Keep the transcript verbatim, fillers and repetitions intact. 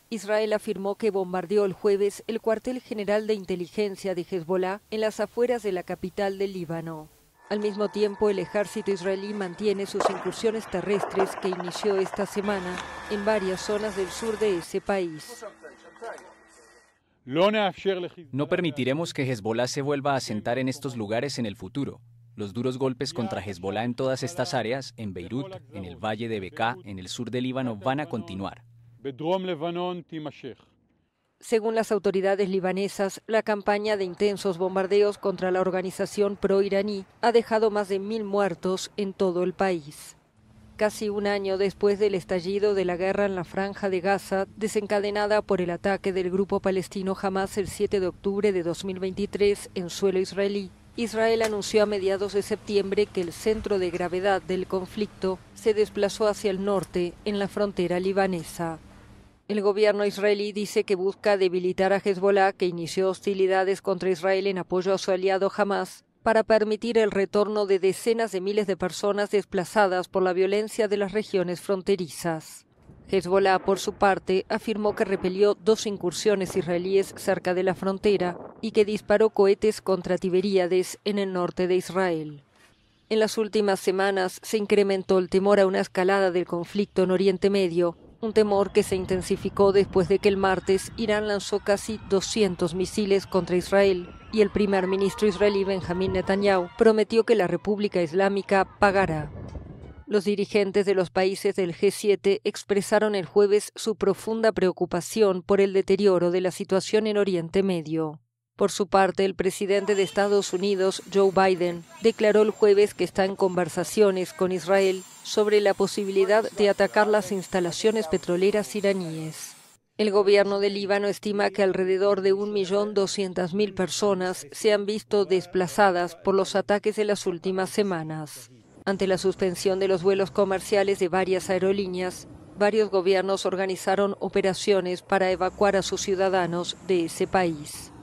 Israel afirmó que bombardeó el jueves el cuartel general de inteligencia de Hezbollah en las afueras de la capital del Líbano. Al mismo tiempo, el ejército israelí mantiene sus incursiones terrestres que inició esta semana en varias zonas del sur de ese país. No permitiremos que Hezbollah se vuelva a asentar en estos lugares en el futuro. Los duros golpes contra Hezbollah en todas estas áreas, en Beirut, en el valle de Bekaa, en el sur del Líbano, van a continuar. Según las autoridades libanesas, la campaña de intensos bombardeos contra la organización pro-iraní ha dejado más de mil muertos en todo el país. Casi un año después del estallido de la guerra en la Franja de Gaza, desencadenada por el ataque del grupo palestino Hamás el siete de octubre de dos mil veintitrés en suelo israelí, Israel anunció a mediados de septiembre que el centro de gravedad del conflicto se desplazó hacia el norte, en la frontera libanesa. El gobierno israelí dice que busca debilitar a Hezbollah, que inició hostilidades contra Israel en apoyo a su aliado Hamás, para permitir el retorno de decenas de miles de personas desplazadas por la violencia de las regiones fronterizas. Hezbollah, por su parte, afirmó que repelió dos incursiones israelíes cerca de la frontera y que disparó cohetes contra Tiberíades en el norte de Israel. En las últimas semanas se incrementó el temor a una escalada del conflicto en Oriente Medio, un temor que se intensificó después de que el martes Irán lanzó casi doscientos misiles contra Israel y el primer ministro israelí Benjamín Netanyahu prometió que la República Islámica pagará. Los dirigentes de los países del G siete expresaron el jueves su profunda preocupación por el deterioro de la situación en Oriente Medio. Por su parte, el presidente de Estados Unidos, Joe Biden, declaró el jueves que está en conversaciones con Israel sobre la posibilidad de atacar las instalaciones petroleras iraníes. El gobierno del Líbano estima que alrededor de un millón doscientas mil personas se han visto desplazadas por los ataques de las últimas semanas. Ante la suspensión de los vuelos comerciales de varias aerolíneas, varios gobiernos organizaron operaciones para evacuar a sus ciudadanos de ese país.